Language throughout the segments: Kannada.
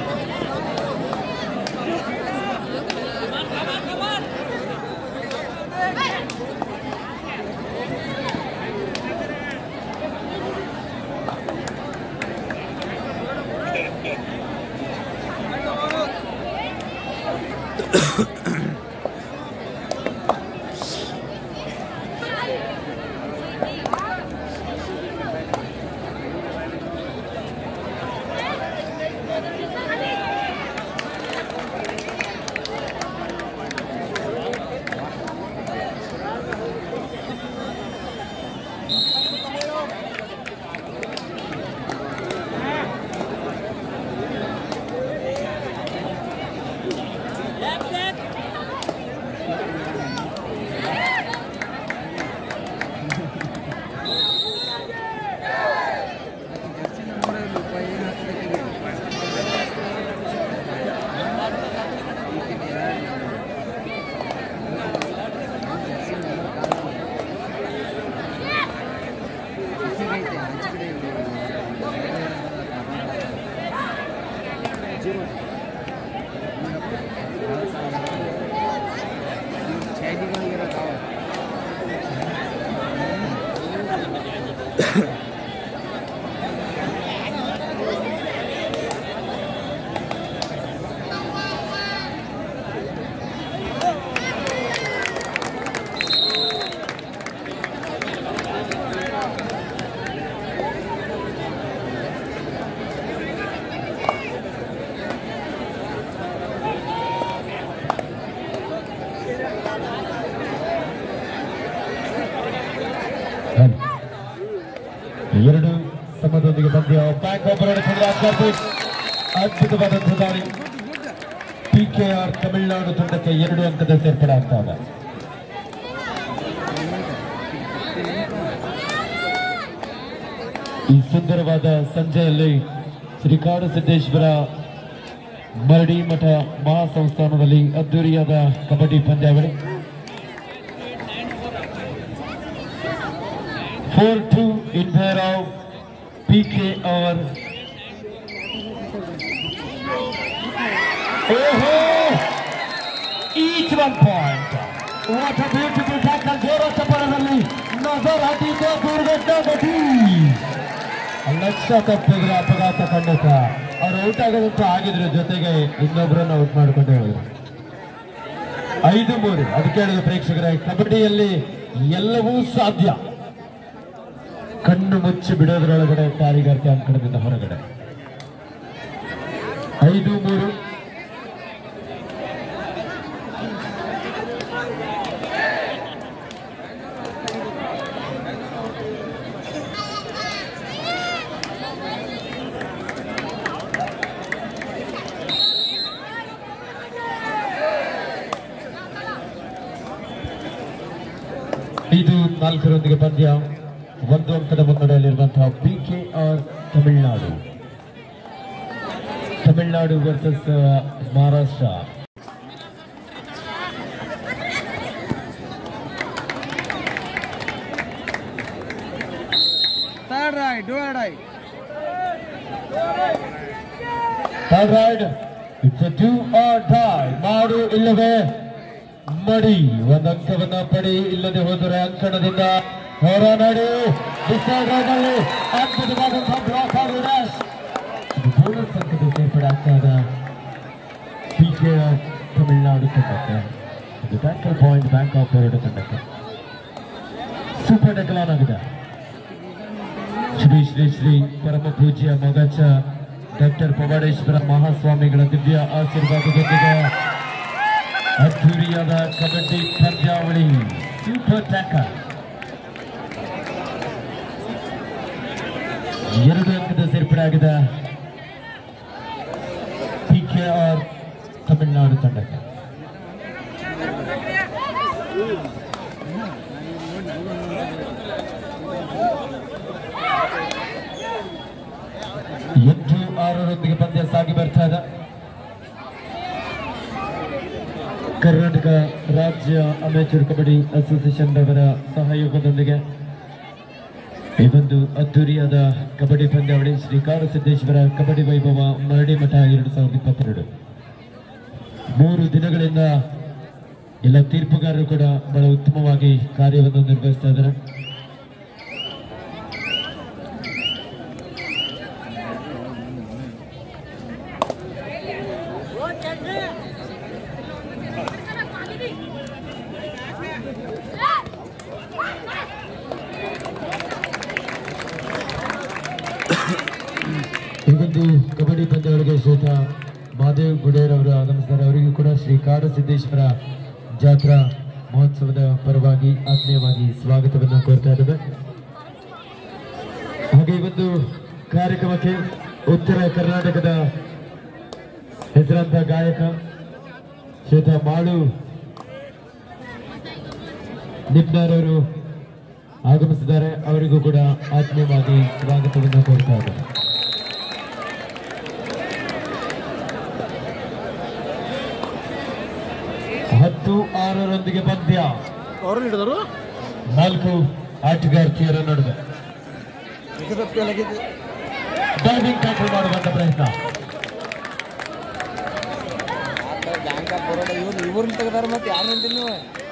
ಎರಡು ಸಮದೊಂದಿಗೆ ಪಂದ್ಯ ಬ್ಯಾಂಕ್ ಆಪರೇಟರ್ ಅದ್ಭುತವಾದಂತಹ ದಾಳಿ ಪಿಕೆಆರ್ ತಮಿಳುನಾಡು ತಂಡಕ್ಕೆ 2 ಅಂಕದ ಸೇರ್ಪಡೆ ಆಗ್ತಾ ಇದೆ. ಈ ಸುಂದರವಾದ ಸಂಜೆಯಲ್ಲಿ ಶ್ರೀಕಾಡು ಸಿದ್ದೇಶ್ವರ ಮರಡಿ ಮಠ ಮಹಾಸಂಸ್ಥಾನದಲ್ಲಿ ಅದ್ದೂರಿಯಾದ ಕಬಡ್ಡಿ ಪಂದ್ಯಾವಳಿ 4-2 in favor of PKR. Each 1 point. What a beautiful tackle. Jora Chaparanalli. Nazar Hadida Durgatna Gati. Lakh ತಪ್ಪಿದ್ರೆ ಅಪಘಾತ ಖಂಡಿತ. ಅವ್ರು ಔಟ್ ಆಗೋದಂತೂ ಆಗಿದ್ರು, ಜೊತೆಗೆ ಇನ್ನೊಬ್ಬರನ್ನು ಔಟ್ ಮಾಡ್ಕೊಂಡು ಹೇಳಿದ್ರು. 5-3. ಅದಕ್ಕೆ ಹೇಳಿದ ಪ್ರೇಕ್ಷಕರೇ, ಕಬಡ್ಡಿಯಲ್ಲಿ ಎಲ್ಲವೂ ಸಾಧ್ಯ. ಕಣ್ಣು ಮುಚ್ಚಿ ಬಿಡೋದ್ರೊಳಗಡೆ ಕಾರಿಗಾರಿಕೆ ಅಂಕಣದಿಂದ ಹೊರಗಡೆ. 5-3. ಇದು 4ರೊಂದಿಗೆ ಪಂದ್ಯ 1 ಅಂಕದ ಮುನ್ನಡೆಯಲ್ಲಿರುವಂತಹ PKR Tamil Nadu versus Maharashtra. Third ride. It's a do or die. ಮಾಡು ಇಲ್ಲವೇ ಮಡಿ. 1 ಅಂಕವನ್ನ ಪಡಿ, ಇಲ್ಲದೆ ಹೋದರೆ ಅಂಕಣದಿಂದ ಹೋರಾಡಿ ಡಿಸೈಡರ್ನಲ್ಲಿ ಅದ್ಭುತವಾದಂತಹ ಬ್ಲಾಕ್ ಆಗಿದೆ. ಬೋನಸ್ ಅಂಕದ ಸೇರ್ಪಡೆ ಆಗ್ತಾ ಇದೆ ಪಿಕೆಆರ್ ತಮಿಳುನಾಡು ತಂಡಕ್ಕೆ. ಇದು tackle point bank of Baroda ತಂಡಕ್ಕೆ. ಸೂಪರ್ ಟ್ಯಾಕಲ್ ಆನ್ ಆಗಿದೆ. ಶ್ರೀ ಶ್ರೀ ಶ್ರೀ ಪರಮ ಪೂಜ್ಯ ಮೊಗಚ ಡಾಕ್ಟರ್ ಪವಾಡೇಶ್ವರ ಮಹಾಸ್ವಾಮಿಗಳ ದಿವ್ಯ ಆಶೀರ್ವಾದದೊಂದಿಗೆ ಅದ್ದೂರಿಯಾದ ಕಬಡ್ಡಿ ಪಂದ್ಯಾವಳಿ. Super tackle. 2 ಅಂಕದ ಸೇರ್ಪಡೆ ಆಗಿದೆ ಪಿಕೆಆರ್ ತಮಿಳುನಾಡು ತಂಡಕ್ಕೆ. ಎಂಟು 6ರೊಂದಿಗೆ ಪಂದ್ಯ ಸಾಗಿ ಬರ್ತಾ ಇದೆ. ಕರ್ನಾಟಕ ರಾಜ್ಯ ಅಮೇಚೂರ್ ಕಬಡ್ಡಿ ಅಸೋಸಿಯೇಷನ್ ಅವರ ಸಹಯೋಗದೊಂದಿಗೆ ಈ ಒಂದು ಅದ್ದೂರಿಯಾದ ಕಬಡ್ಡಿ ಪಂದ್ಯಾವಳಿ ಶ್ರೀ ಕಾಡಸಿದ್ದೇಶ್ವರ ಕಬಡ್ಡಿ ವೈಭವ ಮರಡಿ ಮಠ 2022. 3 ದಿನಗಳಿಂದ ಎಲ್ಲ ತೀರ್ಪುಗಾರರು ಕೂಡ ಬಹಳ ಉತ್ತಮವಾಗಿ ಕಾರ್ಯವನ್ನು ನಿರ್ವಹಿಸ್ತಾ ಇದ್ದಾರೆ. ಇವತ್ತು ಕಬಡ್ಡಿ ಪಂದ್ಯಾವಳಿಗೆ ಶ್ರೀಯುತ ಮಹಾದೇವ್ ಗುಡೇರ್ ಅವರು ಆಗಮಿಸಿದ್ದಾರೆ. ಅವರಿಗೂ ಕೂಡ ಶ್ರೀ ಕಾಡಸಿದ್ದೇಶ್ವರ ಜಾತ್ರಾ ಮಹೋತ್ಸವದ ಪರವಾಗಿ ಆತ್ಮೀಯವಾಗಿ ಸ್ವಾಗತವನ್ನು ಕೋರ್ತಾ ಇದ್ದೇವೆ. ಹಾಗೆ ಈ ಒಂದು ಕಾರ್ಯಕ್ರಮಕ್ಕೆ ಉತ್ತರ ಕರ್ನಾಟಕದ ಹೆಸರಾಂತ ಗಾಯಕ ಶ್ರೀಯುತ ಮಾಳು ನಿಪ್ನಾರ್ ಅವರು ಆಗಮಿಸಿದ್ದಾರೆ. ಅವರಿಗೂ ಕೂಡ ಆತ್ಮೀಯವಾಗಿ ಸ್ವಾಗತವನ್ನು ಕೋರ್ತಾ ಇದ್ದಾರೆ. 10-6 ಪಂದ್ಯ. 4 ಆಟಗಾರ್ತಿಯರ ನಡುವೆ ಡೈವಿಂಗ್ ಟ್ಯಾಕಲ್ ಮಾಡುವಂತ ಪ್ರಯತ್ನ. ಇವ್ರನ್ನ ತೆಗೆದಾರ ಮತ್ತೆ ಯಾರು ನಿಂತಿಲ್ಲ ನೀವು.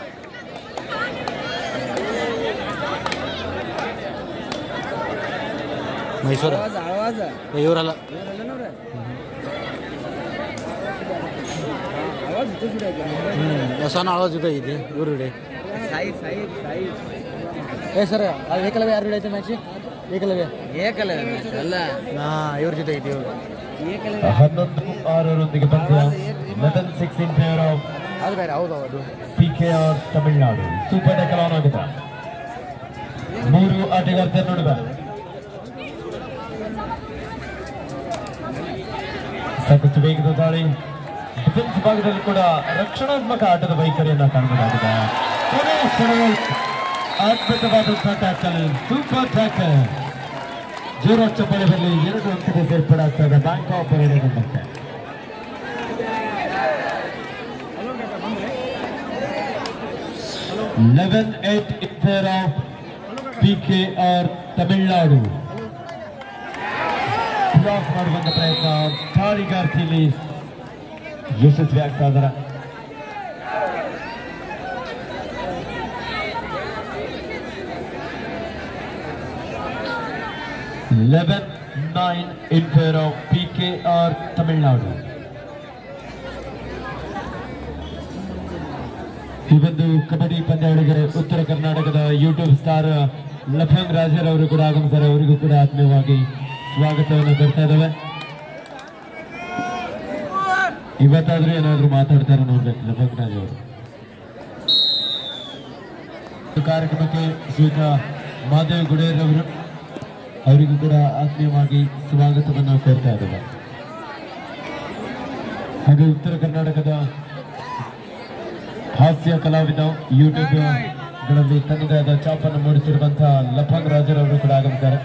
ಮೈಸೂರ ಇವರಲ್ಲ ಹೊಸ ಆವಾಜ್ ಇದೆ ಇವ್ರ ಹಿಡಿ. ಸರ್ ಏಕಲವ್ಯ ಯಾರು ಹಿಡಿಯೈತೆ ಮ್ಯಾಚ್? ಏಕಲವ್ಯ ಅಲ್ಲ ಇವ್ರ ಜೊತೆ ಐತಿ. ಇವರು 11-6 ಪಂದ್ಯ. 11-6 in favor of ಅದು ಬೇರೆ. ಹೌದು PKR Tamil Nadu. Super tackle on ಆಗಿದೆ. 3 ಆಟಗಾರ್ತಿಯರ ನಡುವೆ ಸಾಕಷ್ಟು ವೇಗದ ದಾಳಿ. ಡಿಫೆನ್ಸ್ ಭಾಗದಲ್ಲಿ ಕೂಡ ರಕ್ಷಣಾತ್ಮಕ ಆಟದ ವೈಖರಿಯನ್ನ ಕಾಣಬಹುದಾಗಿದೆ. ಅದ್ಭುತವಾದಂತಹ ಟ್ಯಾಕಲ್, ಸೂಪರ್ ಟ್ಯಾಕಲ್. ಜೋರಾದ ಚಪ್ಪಾಳೆ ಬರಲಿ. 2 ಅಂಕಕ್ಕೆ ಸೇರ್ಪಡಾಗ್ತಾ ಇದೆ ಬ್ಯಾಂಕ್ ಆಫ್ ಬರೋಡ ತಂಡಕ್ಕೆ. 11-8 in favor of PKR Tamil Nadu. Block ಮಾಡುವಂತ ಪ್ರಯತ್ನ ದಾಳಿಗಾರ್ತಿಯಲ್ಲಿ ಯಶಸ್ವಿ ಆಗ್ತಾ ಇದ್ದಾರೆ. in favor of PKR Tamil Nadu. ಈ ಒಂದು ಕಬಡ್ಡಿ ಪಂದ್ಯಾವಳಿಗೆ ಉತ್ತರ ಕರ್ನಾಟಕದ ಯೂಟ್ಯೂಬ್ ಸ್ಟಾರ್ ಲಫಂಗ್ ರಾಜರ್ ಅವರು ಕೂಡ ಆಗಮಿಸಿದ್ದಾರೆ. ಅವರಿಗೂ ಕೂಡ ಆತ್ಮೀಯವಾಗಿ ಸ್ವಾಗತವನ್ನು ಕೊಡ್ತಾ ಇದ್ದಾವೆ. ಇವತ್ತಾದ್ರೂ ಏನಾದ್ರು ಮಾತಾಡ್ತಾರೆ ನೋಡ್ಬೇಕು ಲಫಂಗ್ ರಾಜ್ ಅವರು. ಕಾರ್ಯಕ್ರಮಕ್ಕೆ ಶ್ರೀಯುತ ಮಹಾದೇವ್ ಗುಡೇರ್ ಅವರು, ಅವರಿಗೂ ಕೂಡ ಆತ್ಮೀಯವಾಗಿ ಸ್ವಾಗತವನ್ನು ಕೋರ್ತಾ ಇದ್ದಾರೆ. ಹಾಗೆ ಉತ್ತರ ಕರ್ನಾಟಕದ ಹಾಸ್ಯ ಕಲಾವಿದ ಯೂಟ್ಯೂಬ್ ಗಳಲ್ಲಿ ತನ್ನದೇ ಆದ ಚಾಪನ್ನು ಮೂಡಿಸಿರುವಂತಹ ಲಫಂಗ್ ರಾಜರ್ ಅವರು ಕೂಡ ಆಗಮಿದ್ದಾರೆ.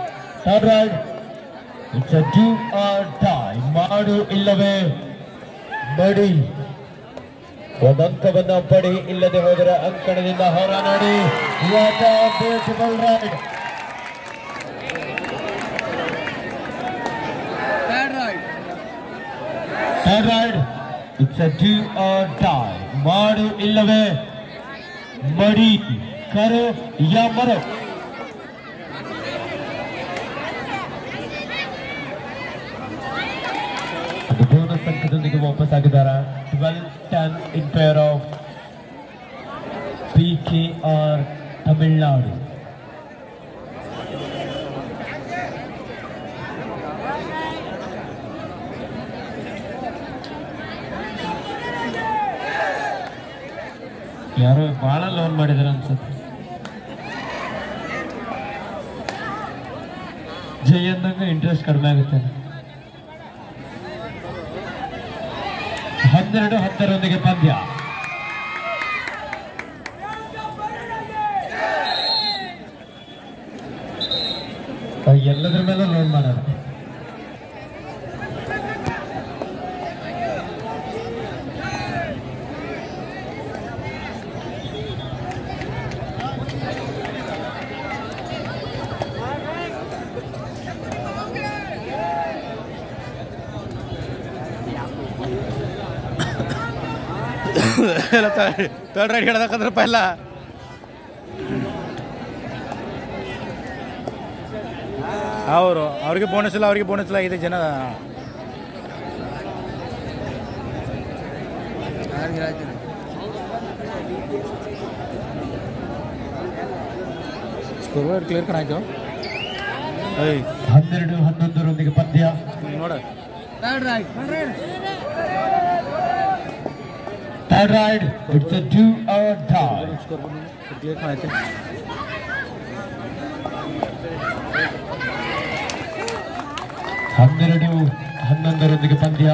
It's a do or die. ಮಾಡು ಇಲ್ಲವೇ ಮಡಿ. ಒಂದಂಕವನ್ನ ಪಡಿ. ಇಲ್ಲದೆ ಹೋದರೆ ಅಂಕಣದಿಂದ ಹೊರನಾಡಿ. What a beautiful raid. It's a do or die. ಮಾಡು ಇಲ್ಲವೇ ಮಡಿ. ಕರೋ ಯಾ ಮರೋ. ಬೋನಸ್ ಅಂಕದೊಂದಿಗೆ ವಾಪಸ್ ಆಗಿದ್ದಾರೆ. 12-10 in favor of PKR Tamil Nadu. ಯಾರೋ ಬಹಳ ಲೋನ್ ಮಾಡಿದಾರೆ ಅನ್ಸುತ್ತೆ. ಜೈ ಅಂದಂಗ ಇಂಟ್ರೆಸ್ಟ್ ಕಡಿಮೆ ಆಗುತ್ತೆ. 12-10 ಪಂದ್ಯ. ಎಲ್ಲದ್ರ ಮೇಲೆ ಲೋನ್ ಮಾಡೋಣ. थर्ड राइड ಹಿಡ್ದಕ್ಕಂದ್ರೆ ಪೈಲ ಅವ್ರಿಗೆ ಬೋನಸ್ ಇಲ್ಲ 5 ಜನ ಸ್ಕೋರ್ ಕ್ಲಿಯರ್ ಕಾಣಾಯ್ತು 12-11 ಪಂದ್ಯ ನೋಡ third raid it's a do or die score clear ಕಾಣಾಯ್ತು 12-11 ಪಂದ್ಯ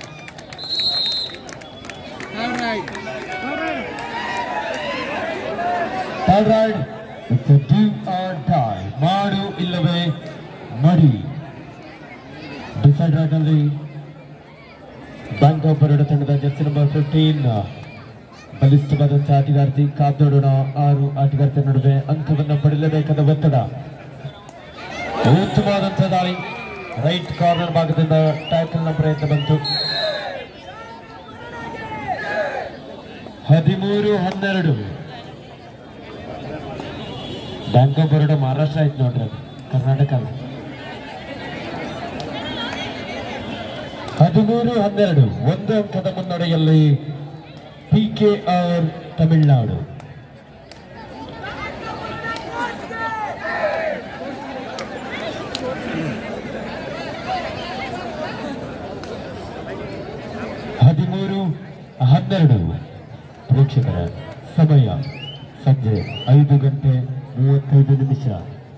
third raid it's a do or die ಮಾಡು ಇಲ್ಲವೇ ಮಡಿ ಡಿಸೈಡ್ ರೈಡ್ ಅಲ್ಲಿ ಬ್ಯಾಂಕ್ ಆಫ್ ಬರೋಡ ತಂಡದ ಜರ್ಸಿ ನಂಬರ್ 15 ಬಲಿಷ್ಠವಾದಂತಹ ಆಟಗಾರ್ತಿ ಕಾದೋಡೋಣ 6 ಆಟಗಾರ್ತಿಯ ನಡುವೆ ಅಂಕವನ್ನು ಪಡೆಯಲೇಬೇಕಾದ ಒತ್ತಡ ಉತ್ತಮವಾದಂತಹ ದಾಳಿ ರೈಟ್ ಕಾರ್ನರ್ ಭಾಗದಿಂದ ಟ್ಯಾಕಲ್ ನ ಪ್ರಯತ್ನ ಬಂತು 13-12 ಬ್ಯಾಂಕ್ ಆಫ್ ಬರೋಡ ಮಹಾರಾಷ್ಟ್ರ ಆಯ್ತು ನೋಡ್ರಿ ಅದು ಕರ್ನಾಟಕ 13-12 ಒಂದು ಅಂಕದ ಮುನ್ನಡೆಯಲ್ಲಿ PKR ತಮಿಳುನಾಡು ಪ್ರೇಕ್ಷಕರ ಸಮಯ ಸಂಜೆ 5:35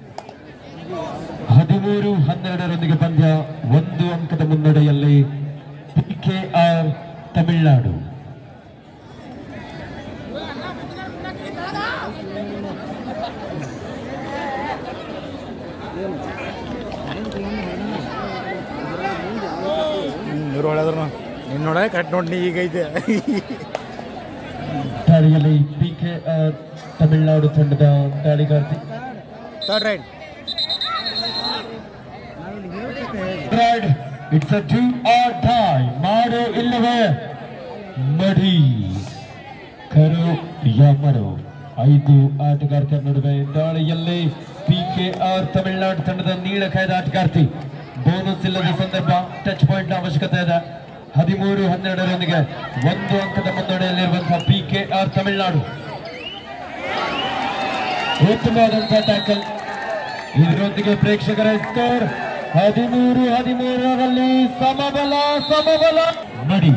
13-12 ಪಂದ್ಯ ಒಂದು ಅಂಕದ ಮುನ್ನಡೆಯಲ್ಲಿ PKR ತಮಿಳುನಾಡು ಇವ್ರು ಹೊಳೆದ್ರು ನೀನು ನೋಡ ಕಟ್ ನೋಡಿ ಈಗೈತೆ ದಾಳಿಯಲ್ಲಿ PKR ತಮಿಳುನಾಡು ತಂಡದ ದಾಳಿಗಾರ್ತಿ third raid it's a do or die ಮಾಡು ಇಲ್ಲವೇ ಮಡಿ ಕರು ಯಾಮರು 5 ಆಟಗಾರ್ತಿಯರ ನಡುವೆ ದಾಳಿಯಲ್ಲಿ PKR ತಮಿಳುನಾಡು ತಂಡದ ನೀಳಕಾಯ್ದ ಆಟಗಾರ್ತಿ ಬೋನಸ್ ಇಲ್ಲದ ಸಂದರ್ಭ ಟಚ್ ಪಾಯಿಂಟ್ ಅವಶ್ಯಕತೆ ಇದೆ 13-12 ಒಂದು ಅಂಕದ ಮುನ್ನಡೆಯಲ್ಲಿರುವಂತಹ PKR ತಮಿಳುನಾಡು ಉತ್ತಮವಾದಂತಹ ಟ್ಯಾಕಲ್ ಇದರೊಂದಿಗೆ ಪ್ರೇಕ್ಷಕರ ಸ್ಕೋರ್ 13-13 ಸಮಬಲ ಮಡಿ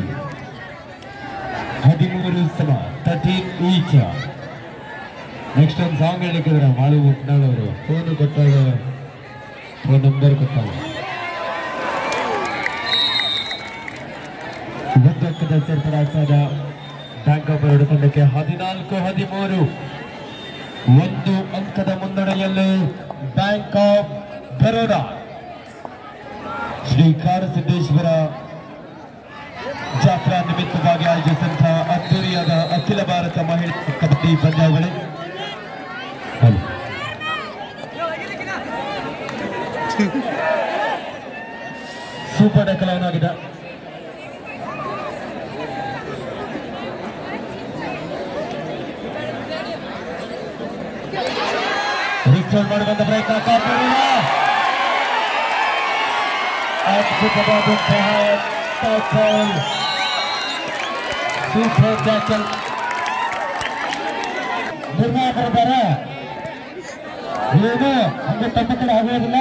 13 ಸಮ 13 ಈಚ ನೆಕ್ಸ್ಟ್ ಒಂದು ಸಾಂಗ್ ಹೇಳಿಕಿದ್ರ ಮಾಳು ಮುಟ್ನಾಳವರು ಫೋನ್ ಕೊಟ್ಟಾಗ ಫೋನ್ ನಂಬರ್ ಕೊಟ್ಟಾಗ ಉದ್ದಕ್ಕದ ಸೇರ್ಪಡಾಗ್ತದ ಬ್ಯಾಂಕ್ ಆಫ್ ಬರೋಡ ತಂಡಕ್ಕೆ 14-13 ಒಂದು ಅಂಕದ ಮುನ್ನಡೆಯಲ್ಲಿ ಬ್ಯಾಂಕ್ ಆಫ್ ಬರೋಡ ಶ್ರೀ ಕಾರಸಿದ್ದೇಶ್ವರ ಜಾತ್ರಾ ನಿಮಿತ್ತವಾಗಿ ಆಯೋಜಿಸಿದಂತಹ ಅದ್ದೂರಿಯಾದ ಅಖಿಲ ಭಾರತ ಮಹಿಳಾ ಕಬಡ್ಡಿ ಪಂದ್ಯಾವಳಿ ಸೂಪರ್ ಡಕಲೈನ್ ಆಗಿದೆ ರಿಸ್ಟೋರ್ ಮಾಡುವಂತ ಪ್ರಯತ್ನ ಅದ್ಭುತವಾದಂತಹ ಟ್ಯಾಕಲ್ ಸೂಪರ್ ಟ್ಯಾಕಲ್ ನಿರ್ಣಾಯಕರಿದ್ದಾರೆ ಏನು ಹಂಗೆ ತಮ್ಮ ಕಡೆ ಆಗುವುದಿಲ್ಲ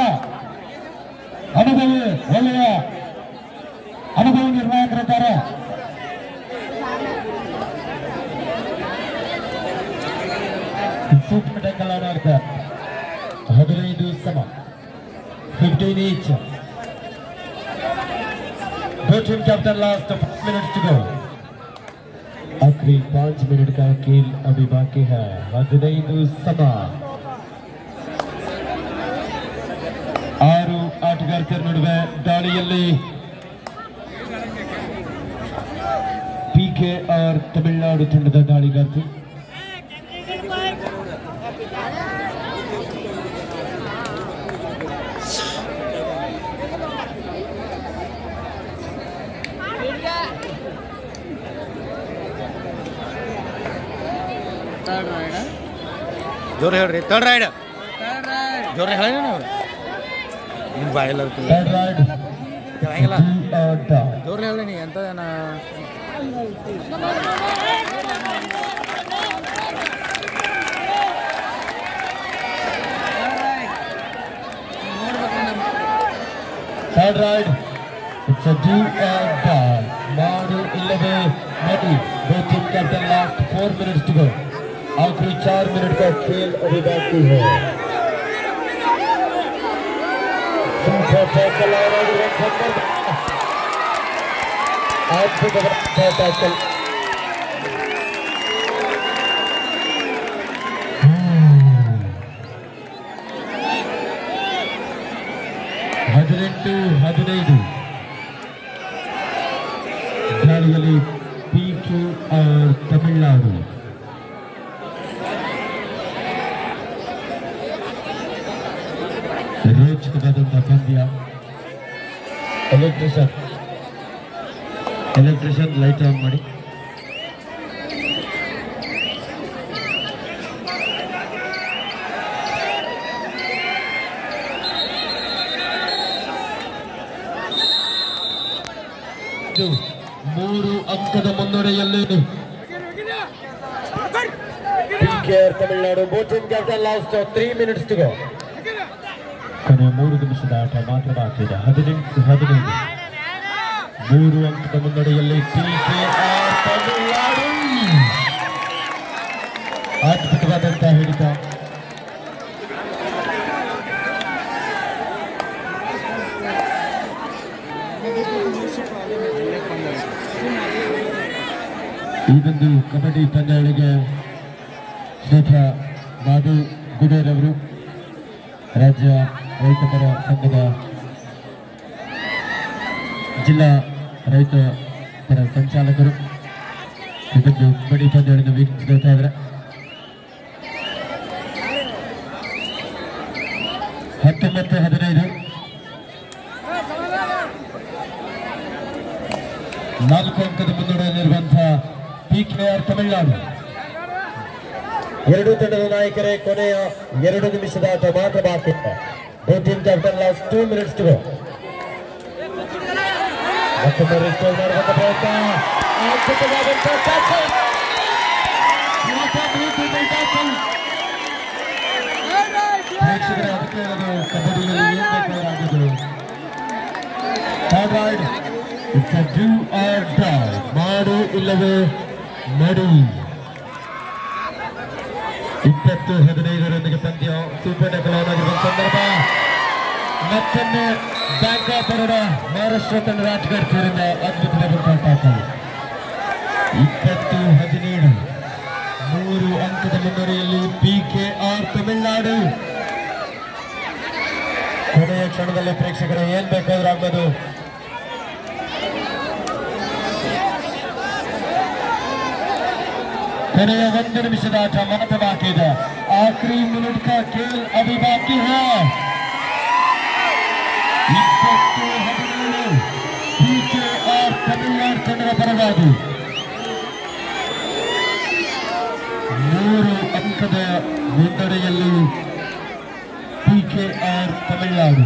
ಒಳ್ಳೆಯ ಅನುಭವಿ ನಿರ್ಣಾಯಕರಿದ್ದಾರೆ ಸೂಪರ್ ಟ್ಯಾಕಲ್ ಆಡ್ತಾರೆ 15 ಸಮ 15 each. Both team captain last 5 minutes to go. आखिरी 5 मिनट का खेल अभी बाकी है 15 सम 6 ಆಟಗಾರ್ತಿಯರ ನಡುವೆ ದಾಳಿಯಲ್ಲಿ PKR ತಮಿಳುನಾಡು ತಂಡದ ದಾಳಿಗಾರ್ತಿ ಜೋರ್ ಹೇಳ್ರಿ ಥರ್ಡ್ ರೈಡ್ ಜೋರ್ ಹೇಳಿ ನಾವು ನಿಮ್ಮ ಬಾಯಲ್ಲ Third ride. ಹೇಳಂಗಿಲ್ಲ Do or die. ಜೋರ್ ಹೇಳಿ ನೀ ಎಂತ Third ride. It's a do or die. Maru illave madi. Both team captain last 4 minutes to go. आखिरी 4 मिनट का खेल अभी बाकी है. Super tackle और अगले संदर्भ. आज भी बड़ा tackle. 18-15 ದಾಳಿಯಲ್ಲಿ ಪಿಕೆ और तमिलनाडु. ರೋಚಕವಾದಂತಹ ಪಂದ್ಯ. ಎಲೆಕ್ಟ್ರಿಷಿಯನ್ ಲೈಟ್ ಆನ್ ಮಾಡಿ. ಮೂರು ಅಂಕದ ಮುನ್ನಡೆಯಲ್ಲಿ PKR Tamil Nadu. Both team captain last 3 minutes to go. ಕೊನೆಯ 3 ನಿಮಿಷದ ಆಟ ಮಾತ್ರ ಬಾಕಿ ಇದೆ. 18-15 ಮೂರು ಅಂಕದ ಮುನ್ನಡೆಯಲ್ಲಿ ಪಿಕೆಆರ್ ತಮಿಳುನಾಡು. ಅದ್ಭುತವಾದಂತಹ ಹಿಡಿತ. ಈಗೊಂದು ಕಬಡ್ಡಿ ಪಂದ್ಯಾವಳಿಗೆ ಶ್ರೀಯುತ ಮಾಧು ಗುಡೇರ್ ಅವರು ರಾಜ್ಯ ರೈತಪರ ಸಂಘದ ಜಿಲ್ಲಾ ರೈತ ಪರ ಸಂಚಾಲಕರು ಇದೊಂದು ಕಬಡ್ಡಿ ಪಂದ್ಯಾವಳಿನ ವೀಕ್ಷಿಸ್ತಾ ಇದ್ದಾರೆ. 19-15 4 ಅಂಕದ ಮುನ್ನಡೆಯಲ್ಲಿರುವಂತಹ ಪಿಕೆಆರ್ ತಮಿಳುನಾಡು. ಎರಡು ತಂಡದ ನಾಯಕರೇ ಕೊನೆಯ 2 ನಿಮಿಷದ ಆಟ ಮಾತ್ರ ಬಾಕಿ ಇದೆ. Both team captain last 2 minutes to go. ಮತ್ತೊಮ್ಮೆ ರಿಸ್ಟೋರ್ ಮಾಡುವಂತ ಪ್ರಯತ್ನ. ಅದ್ಭುತವಾದಂತಹ ಟ್ಯಾಕಲ್. ಪ್ರೇಕ್ಷಕರ ಅದಕ್ಕೆ ಅದು ಕಬಡ್ಡಿಯಲ್ಲಿ ಏನ್ ಬೇಕಾಗಿದ್ರು. Third raid. It's a do or die. ಮಾಡು ಇಲ್ಲವೇ ಮಡಿ. 20-15 ಪಂದ್ಯ. ಸೂಪರ್ ಟ್ಯಾಕಲ್ ಆನ್ ಆಗಿರುವ ಸಂದರ್ಭ. ಮತ್ತೊಮ್ಮೆ ಬ್ಯಾಂಕ್ ಆಫ್ ಬರೋಡ ಮಹಾರಾಷ್ಟ್ರ ತಂಡ ರಾಜ್ಗಢ್ ಸೇರಿದ ಅದ್ಭುತವಾದಂತಹ ಟ್ಯಾಕಲ್. 20-17 3 ಅಂಕದ ಮುನ್ನಡೆಯಲ್ಲಿ ಪಿಕೆಆರ್ ತಮಿಳುನಾಡು. ಕೊನೆಯ ಕ್ಷಣದಲ್ಲಿ ಪ್ರೇಕ್ಷಕರು ಏನ್ ಬೇಕಾದ್ರೂ ಆಗ್ಬೋದು. ಕೊನೆಯ 1 ನಿಮಿಷದ ಆಟ ಮಾತ್ರ ಬಾಕಿ ಇದೆ. आखिरी मिनट का खेल अभी बाकी है. 20-17 ಪಿಕೆಆರ್ ತಮಿಳುನಾಡು ತಂಡದ ಪರವಾಗಿ 3 ಅಂಕದ ಮುನ್ನಡೆಯಲ್ಲಿ ಪಿಕೆಆರ್ ತಮಿಳುನಾಡು.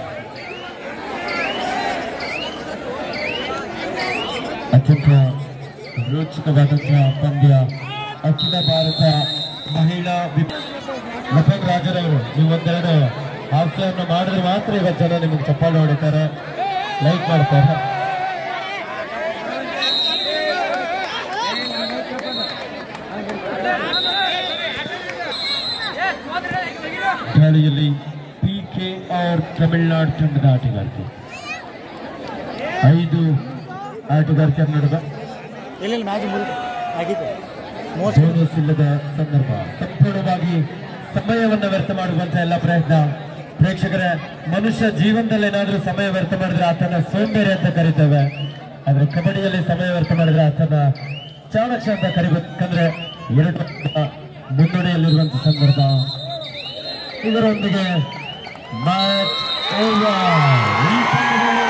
ಅತ್ಯಂತ ರೋಚಕವಾದಂತಹ ಪಂದ್ಯ. ಅಖಿಲ ಭಾರತ ಮಹಿಳಾ ಲಪನ್ ರಾಜರವರು ನೀವು ಒಂದೆರಡು ಹಾಸ್ಯವನ್ನು ಮಾಡಿದ್ರೆ ಮಾತ್ರ ಇವತ್ತು ಜನ ನಿಮಗೆ ಚಪ್ಪಾಳೆ ಹೊಡಿತಾರೆ, ಲೈಕ್ ಮಾಡ್ತಾರೆ. ದಾಳಿಯಲ್ಲಿ ಪಿಕೆಆರ್ ತಮಿಳುನಾಡು ತಂಡದ ಆಟಗಾರ್ತಿ 5 ಆಟಗಾರ್ತಿಯರ ನಡುವೆ ಬೋನಸ್ ಇಲ್ಲದ ಸಂದರ್ಭ. ಸಂಪೂರ್ಣವಾಗಿ ಸಮಯವನ್ನು ವ್ಯರ್ಥ ಮಾಡುವಂತಹ ಎಲ್ಲ ಪ್ರಯತ್ನ. ಪ್ರೇಕ್ಷಕರೇ, ಮನುಷ್ಯ ಜೀವನದಲ್ಲಿ ಏನಾದ್ರೂ ಸಮಯ ವ್ಯರ್ಥ ಮಾಡಿದ್ರೆ ಆತನ ಸೋಂಬೇರಿ ಅಂತ ಕರಿತೇವೆ. ಆದ್ರೆ ಕಬಡ್ಡಿಯಲ್ಲಿ ಸಮಯ ವ್ಯರ್ಥ ಮಾಡಿದ್ರೆ ಆತನ ಚಾಣಕ್ಷ ಅಂತ ಕರಿಬೇಕಂದ್ರೆ 2 ಮುನ್ನಡೆಯಲ್ಲಿರುವಂತಹ ಸಂದರ್ಭ. ಇದರೊಂದಿಗೆ ಮ್ಯಾಚ್ ಓವರ್.